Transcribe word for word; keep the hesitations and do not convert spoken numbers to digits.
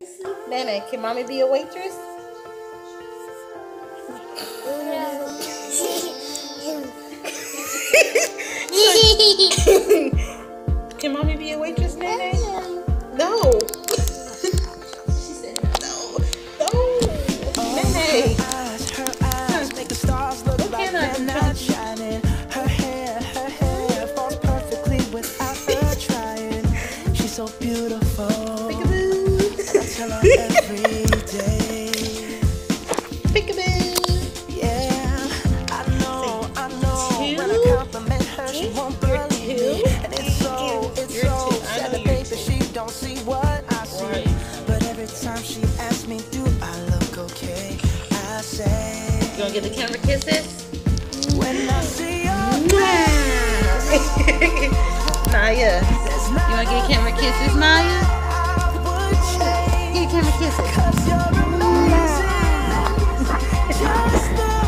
Nana, can mommy be a waitress? Can mommy be a waitress, Nana? No. She said no. No. Nana. What can I do? Her hair, her hair falls perfectly without her trying. She's so beautiful. I tell her every day. Peekaboo. Yeah, I know, I know. When I compliment her, she won't believe me. And it's so, it's so sad to think that she don't see what I see. But every time she asks me, do I look okay? I say, You gonna give the camera kisses? when I see you, Naya, you wanna give the camera kisses, Naya? I would change. Give the camera kisses. 'Cause you're amazing. Just the